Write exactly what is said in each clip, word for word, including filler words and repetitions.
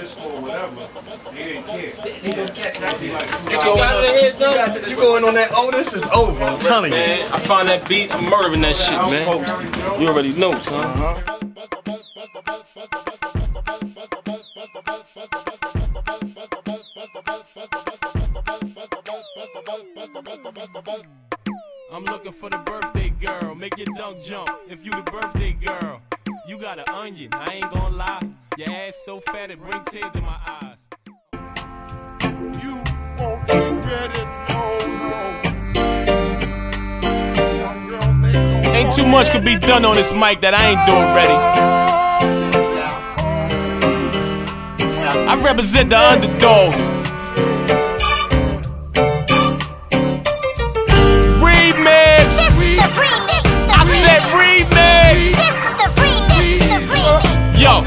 disco or whatever, they didn't care. They don't catch that. You going on, you, got the, you going on that Otis, it's over, I'm telling you. Man, I find that beat, I'm murdering that shit, man. You already know, son. Uh-huh. I'm looking for the birthday girl, make your dunk jump. If you the birthday girl, you got an onion, I ain't gonna lie. Your ass so fat it brings tears to my eyes. You won't regret it, no, no. Ain't too much could be done on this mic that I ain't doing ready. I represent the underdogs. Remix! This is the remix! The I said remix! This is the remix! The remix! Yo!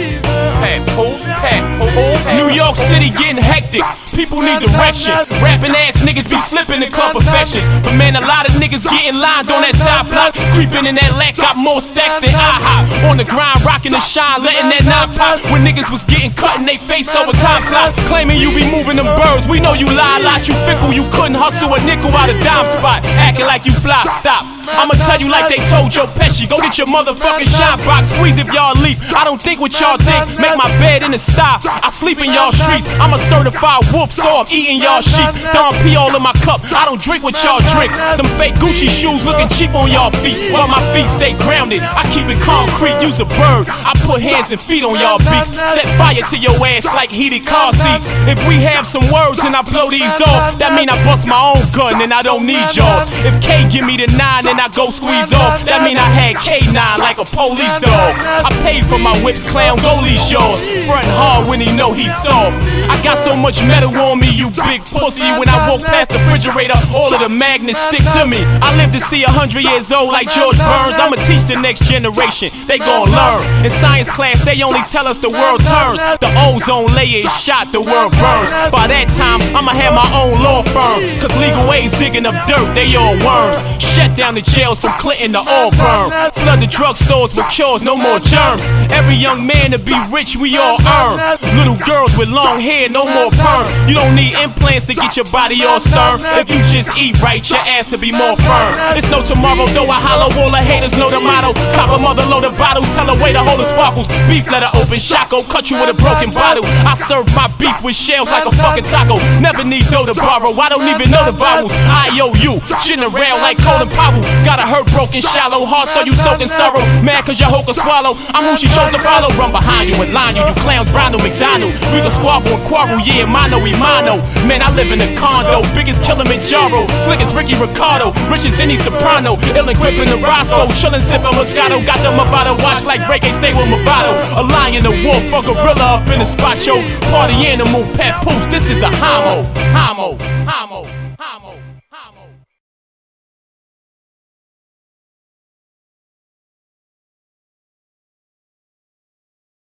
Papoose, Papoose. New York City getting hectic. People need direction. Rapping ass niggas be slipping in club perfections. But man, a lot of niggas getting lined on that side block. Creeping in that lack, got more stacks than I hop. On the grind, rocking the shine, letting that nine pop. When niggas was getting cut in they face over time slots. Claiming you be moving them birds. We know you lie a lot, you fickle. You couldn't hustle a nickel out of dime spot. Acting like you fly, stop. I'ma tell you like they told Joe Pesci. Go get your motherfucking shot box. Squeeze if y'all leap. I don't think what y'all think. Make my bed in the style. I sleep in y'all streets. I'm a certified wolf, so I'm eating y'all sheep. Don P all in my cup. I don't drink what y'all drink. Them fake Gucci shoes looking cheap on y'all feet. While my feet stay grounded, I keep it concrete. Use a bird. I put hands and feet on y'all beats. Set fire to your ass like heated car seats. If we have some words and I blow these off, that mean I bust my own gun and I don't need yours. If K give me the nine and I go squeeze off, that mean I had K nine like a police dog. I paid for my whips, clown goalie's yours. Front hard when he know he's soft. I got so much metal on me, you big pussy. When I walk past the refrigerator, all of the magnets stick to me. I live to see a hundred years old like George Burns. I'ma teach the next generation, they gon' learn. In science class, they only tell us the world turns. The ozone layer is shot, the world burns. By that time, I'ma have my own law firm. Cause legal ways digging up dirt, they all worms. Shut down the jails from Clinton to Auburn. Flood the drugstores with cures, no more germs. Every young man to be rich, we all earn. Little girls with long hair, no more perms. You don't need implants to get your body all stern. If you just eat right, your ass will be more firm. It's no tomorrow, though I hollow. All the haters know the motto. Cop a mother load of bottles, tell her way to hold the sparkles. Beef letter open, shako, cut you with a broken bottle. I serve my beef with shells like a fucking taco. Never need dough to borrow, I don't even know the vowels. I O U, shitting around like Colin Powell. Got a hurt, broken, shallow heart, so you soaking sorrow. Mad cause your hoe can swallow. I'm who she chose to follow. Run behind you and line you, you clowns, Ronald McDonald. We can squabble and quarrel, yeah, mano y mano. Man, I live in a condo, biggest Kilimanjaro. Slick as Ricky Ricardo, rich as any soprano. Ill and gripping the Roscoe, chillin' sippin' Moscato. Got them about to watch like reggae, stay with Movado. A lion, a wolf, a gorilla up in the spot, yo. Party animal, Papoose, this is a homo. Homo, homo, homo, homo.